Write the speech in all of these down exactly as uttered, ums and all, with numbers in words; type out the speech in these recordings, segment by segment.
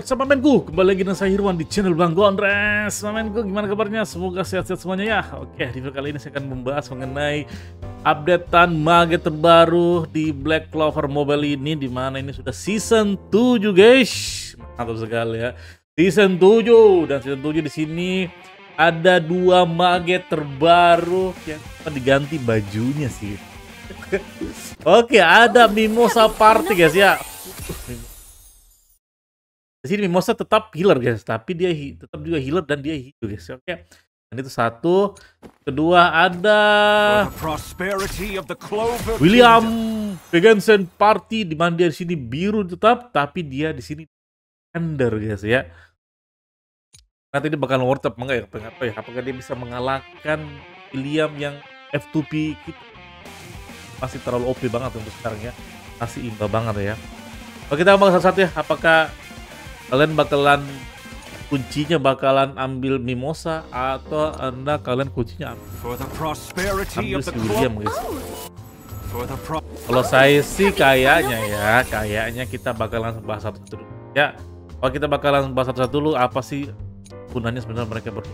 Sama menku, kembali lagi dengan saya Irwan di channel Bang Gondres. Menku, gimana kabarnya? Semoga sehat-sehat semuanya ya. Oke, di video kali ini saya akan membahas mengenai updatean mage terbaru di Black Clover Mobile ini, dimana ini sudah season tujuh guys. Mantap sekali ya. Season tujuh, dan season tujuh di sini ada dua mage terbaru yang diganti bajunya sih. Oke, ada Mimosa Party guys ya. Di sini Mimosa tetap healer guys, tapi dia tetap juga healer dan dia hidup guys. Oke. Dan itu satu. Kedua ada William Vegansen Party, di mana dia di sini biru tetap, tapi dia di sini tender guys ya. Nanti dia bakal worth up enggak ya? Apa ya? Apakah dia bisa mengalahkan William yang F dua P kita? Masih terlalu O P banget untuk sekarang ya. Masih imba banget ya. Oke, kita ngomong satu-satu ya. Apakah kalian bakalan kuncinya bakalan ambil Mimosa atau anda kalian kuncinya ambil, ambil si William guys? Kalau saya sih kayaknya ya, kayaknya kita bakalan bahas satu-satu dulu. Ya, kalau kita bakalan bahas satu-satu dulu apa sih gunanya sebenarnya mereka berdua.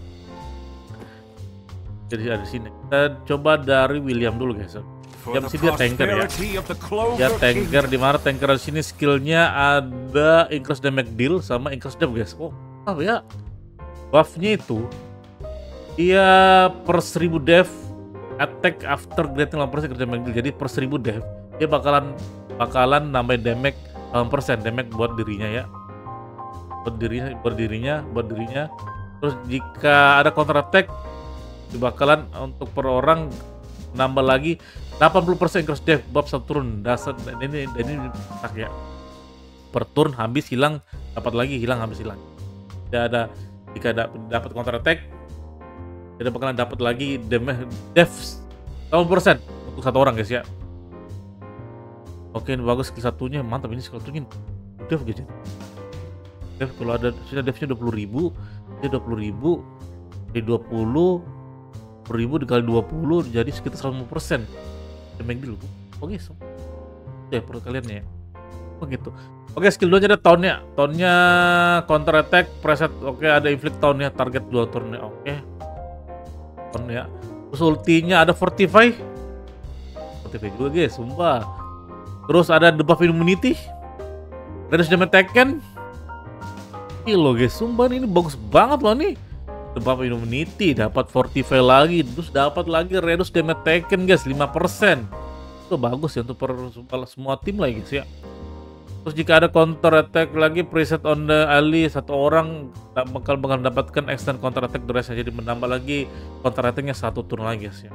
Jadi ada di sini. Kita coba dari William dulu guys. Ya mesti dia tanker ya. Dia tanker, di mana tanker di sini skillnya ada increase damage deal sama increase dev guys. Oh, oh ya. Buffnya itu dia per seribu dev attack after granting delapan persen damage deal. Jadi per seribu dev dia bakalan bakalan nambahin damage delapan persen damage buat dirinya ya. Buat dirinya, buat dirinya, buat dirinya. Terus jika ada counter attack dia bakalan untuk per orang nambah lagi delapan puluh persen increase dev buff satu turun. Dasar ini ini tak ya. Per turn habis hilang, dapat lagi hilang habis hilang. Tidak ada jika dapat counter attack tidak bakalan dapat lagi damage dev delapan puluh persen untuk satu orang guys ya. Oke, ini bagus skill satunya, mantap ini skill satunya. Dev guys. Dev kalau ada sudah devnya dua puluh ribu, dia dua puluh ribu di dua puluh ribu dikali dua puluh jadi sekitar seratus lima puluh persen damage deal. Oke, so. Ya perlu kalian ya. Oh gitu. Oke, skill dua nya ada tauntnya. Tauntnya counter attack preset. Oke, ada inflict tauntnya target dua turnya. Oke. Taunt ya. Terus ultinya ada fortify. Fortify juga guys, sumpah. Terus ada debuff immunity. Reduce damage taken. Ih lo guys, sumpah ini bagus banget loh nih. Debuff immunity, dapat fortify lagi, terus dapat lagi reduce damage taken guys lima persen. Itu bagus ya untuk per, semua tim lah guys ya. Terus jika ada counter attack lagi preset on the ally, satu orang bakal bakal mendapatkan extend counter attack duration, jadi menambah lagi counter attacknya satu turun lagi guys ya.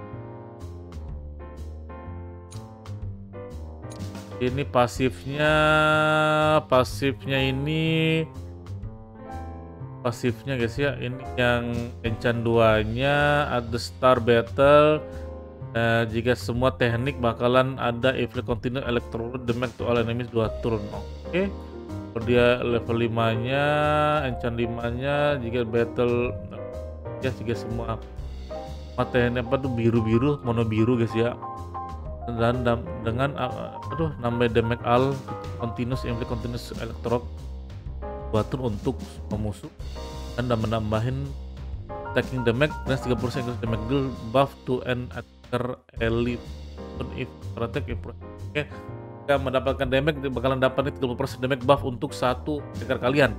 Ini pasifnya, pasifnya ini pasifnya guys ya, ini yang enchant dua nya ada star battle. Nah, jika semua teknik bakalan ada inflict continue electrode damage to all enemies dua turn. Oke, okay. Kalau dia level lima nya enchant lima nya jika battle ya, jika semua teknik apa tuh biru-biru mono biru guys ya, dan dengan aduh nambah damage all continuous inflict continuous electrode batur untuk memusuh dan menambahin attacking damage dan tiga puluh persen damage deal buff to an attacker ally if attack if oke, jika mendapatkan damage bakalan dapat tiga puluh persen damage buff untuk satu attacker kalian.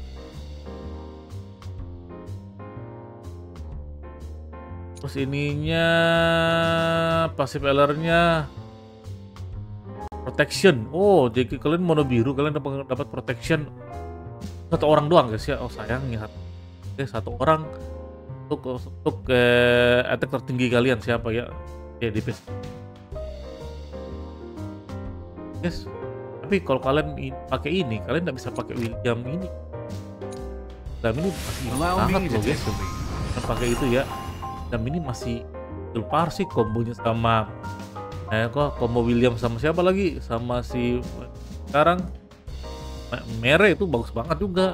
Terus ininya passive alertnya protection. Oh, jadi kalian mono biru kalian dapat dapat protection satu orang doang guys ya. Oh sayangnya oke, satu orang untuk untuk eh, attack tertinggi kalian siapa ya, ya D P S guys. Tapi kalau kalian pakai ini kalian nggak bisa pakai William ini. Dan ini masih sangat loh guys yang pakai itu ya. Dan ini masih lupa sih kombonya sama eh kok combo William sama siapa lagi sama si sekarang Mere itu bagus banget juga.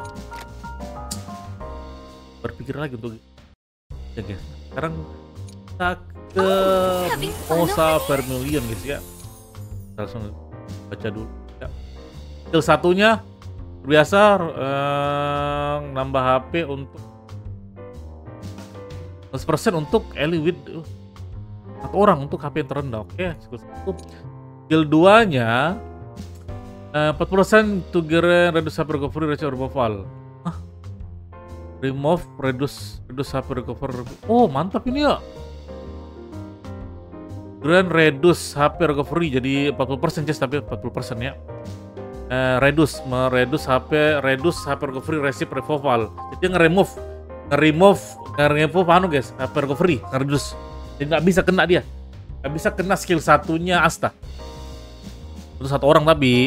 Berpikir lagi untuk ya guys. Sekarang kita ke Mimosa Vermilion guys ya. Kita langsung baca dulu ya. Skill satunya biasa eh, nambah H P untuk seratus persen untuk Ellie with uh, satu orang untuk H P yang terendah. Oke, skill satu. Skill dua nya uh, empat puluh persen to gain reduce H P recovery ratio removal. Hah? Remove reduce reduce H P recovery. Oh, mantap ini ya. Grand reduce H P recovery jadi empat puluh persen just tapi empat puluh persen ya. Uh, reduce mereduce H P reduce H P recovery ratio removal. Jadi nge-remove nge-remove nge-remove anu guys, H P recovery, nge-reduce. Jadi nggak bisa kena dia. Nggak bisa kena skill satunya Asta. Untuk satu orang tapi.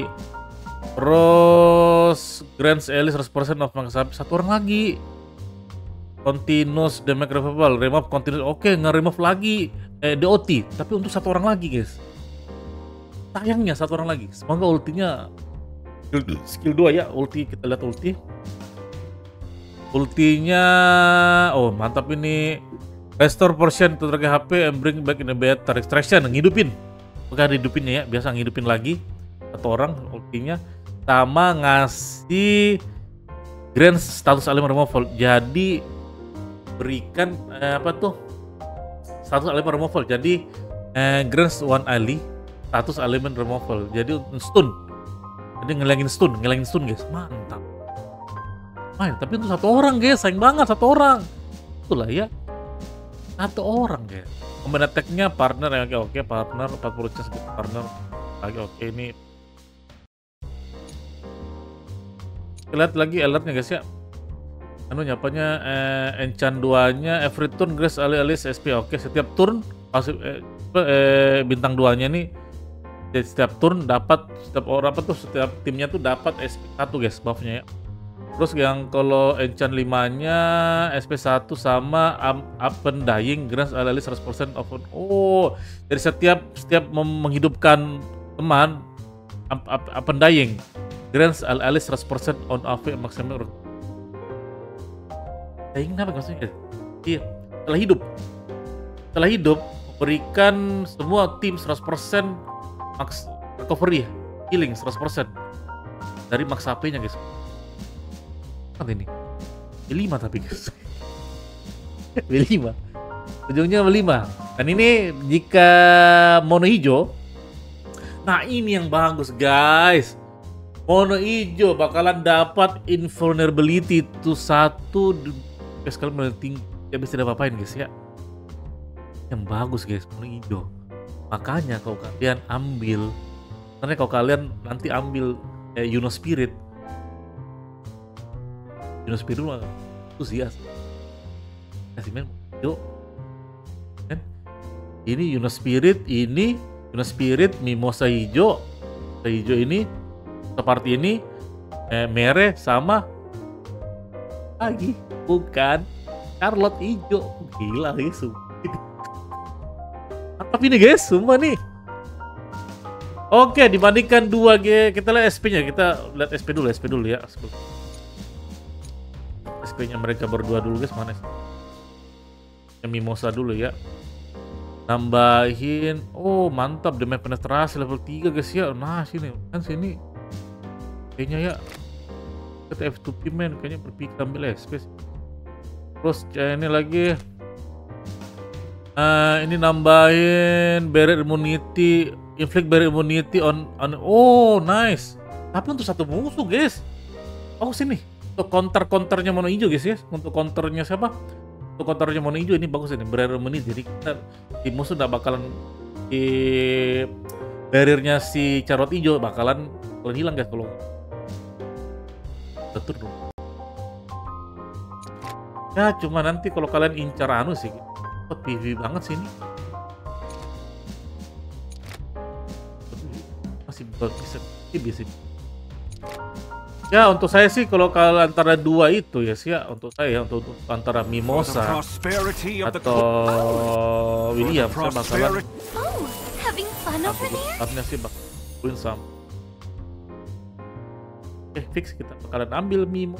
Terus grants Ellie seratus persen of max H P satu orang lagi. Continuous damage removal, remove continuous. Oke, nge-remove lagi eh, D O T, tapi untuk satu orang lagi guys. Sayangnya satu orang lagi. Semoga ultinya skill, skill dua ya, ulti kita lihat ulti. Ultinya, oh mantap ini. Restore portion to target H P and bring back in a better extraction. Ngidupin, bukan hidupinnya ya, biasa ngidupin lagi satu orang ultinya. Sama ngasih grant status element removal. Jadi berikan eh, apa tuh status element removal. Jadi eh, grants one ally status element removal. Jadi stun. Jadi ngelangin stun, ngelangin stun guys. Mantap. Main, tapi itu satu orang guys, sayang banget satu orang. Itulah ya. Satu orang guys. Combine attack-nya partner ya, oke oke partner empat puluh chance partner. Lagi oke ini. Lihat lagi alertnya guys ya. Anu nyapanya eh, enchant dua-nya every turn grace alih-alih S P. Oke, setiap turn pasif eh, eh, bintang dua-nya nih setiap turn dapat setiap orang apa tuh setiap timnya tuh dapat S P satu guys buff-nya ya. Terus yang kalau enchant lima-nya S P satu sama um, up and dying grants alih-alih seratus persen of oh, jadi setiap setiap menghidupkan teman up, up, up and dying grants alih-alih seratus persen on A V maksimal. Dying apa maksudnya? Iya, setelah hidup. Setelah hidup berikan semua tim seratus persen max recovery healing seratus persen dari max H P-nya guys. Kan ini B lima tapi guys. B lima ujungnya B lima. Dan ini jika mono hijau, nah ini yang bagus guys, mono hijau bakalan dapat invulnerability itu satu sekali meleting ya bisa diapa-apain guys ya. Yang bagus guys mono hijau. Makanya kalau kalian ambil, karena kalau kalian nanti ambil eh, Yuno Spirit Yuno Spirit mah antusias kasih main yuk kan ini Yuno Spirit ini Yuno Spirit Mimosa hijau hijau ini seperti ini eh, mere sama lagi bukan Charlotte hijau gila guys mantap ini guys semua nih. Oke dibandingkan dua G kita lihat S P nya kita lihat S P dulu S P dulu ya S P-nya mereka berdua dulu guys, mana sih? Yang Mimosa dulu ya. Nambahin, oh mantap damage penetrasi level tiga guys ya. Nah sini, kan sini kayaknya ya kita F dua P man kayaknya berpikir ambil S P. Terus ini lagi uh, ini nambahin barrier immunity, inflict barrier immunity on, on oh nice. Tapi untuk satu musuh guys. Oh sini. Untuk counter-counternya mono hijau guys ya. Untuk counternya siapa? Untuk counternya mono hijau ini bagus ini. Barrier menit. Jadi kita di musuh udah bakalan di barriernya si Charlotte hijau bakalan bakalan hilang guys kalau betul dong. Ya cuma nanti kalau kalian incar anu sih P V banget sih ini. Masih bisa bisa. Ya untuk saya sih kalau kalau antara dua itu ya sih ya untuk saya untuk, untuk antara Mimosa atau William saya bakalan aku sih bakalan sama. Oke fix kita bakalan ambil Mimo.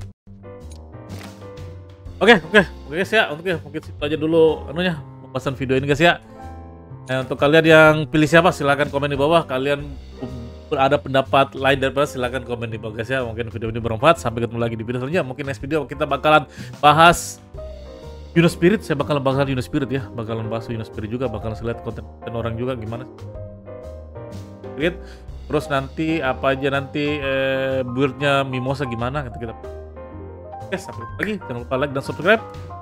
Oke oke oke guys ya untuk ya mungkin situ aja dulu anunya pembahasan video ini guys ya. Nah, untuk kalian yang pilih siapa silahkan komen di bawah kalian ada pendapat lain daripada silakan komen di bawah guys ya. Mungkin video ini bermanfaat. Sampai ketemu lagi di video selanjutnya. Mungkin next video kita bakalan bahas Yunus Spirit. Saya bakalan bahas Yunus Spirit ya. Bakalan bahas Yunus Spirit juga. Bakalan lihat konten, konten orang juga gimana. Spirit. Terus nanti apa aja nanti eh, build-nya Mimosa gimana kita kita. Oke, sampai lagi. Jangan lupa like dan subscribe.